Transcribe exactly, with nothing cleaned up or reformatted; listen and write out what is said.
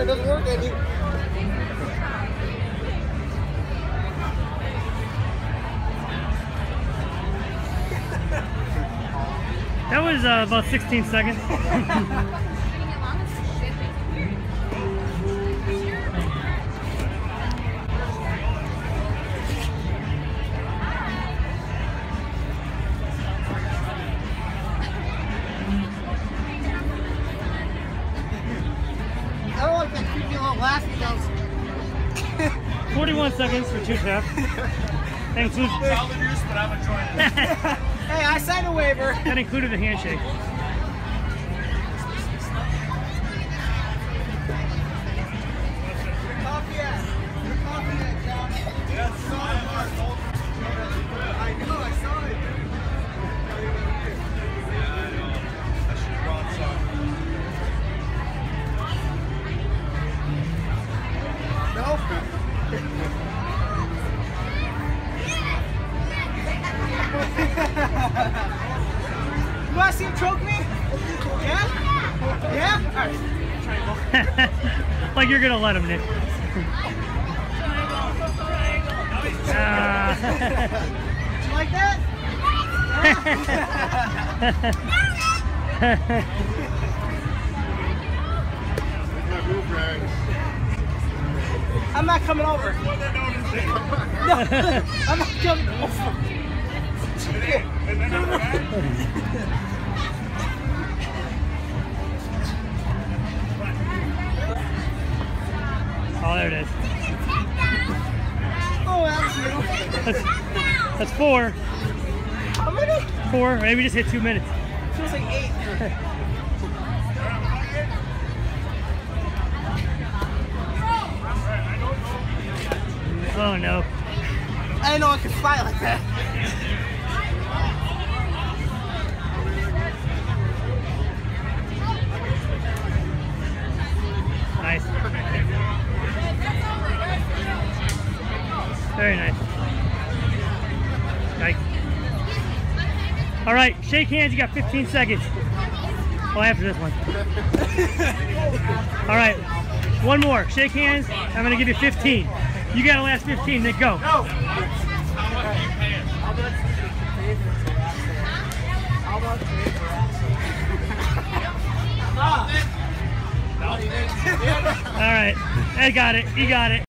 doesn't work any. That was uh, about sixteen seconds. I don't like that creepy little laugh he does. forty-one seconds for two taps. Thanks, Luke. Solid use, but I'm enjoying it. Hey, I signed a waiver. That included the handshake. Coffee at? Your coffee at, John? Yes, I know, I saw it. Yeah, I know. I should have brought some. Nope. You want to see him choke me? Yeah? Yeah? Alright. Like you're gonna let him, Nick. Uh, You like that? I'm not coming over. No, I'm not coming over. oh, there it is. Oh, that's you. That's, that's four. How many? Four. Maybe we just hit two minutes. Feels like eight. Oh no. I didn't know I could fly like that. Nice. Very nice. Nice. All right, shake hands. You got fifteen seconds. Oh, after this one. All right, one more. Shake hands. I'm gonna give you fifteen. You got to last fifteen. Then go. Go. All right, I got it. You got it.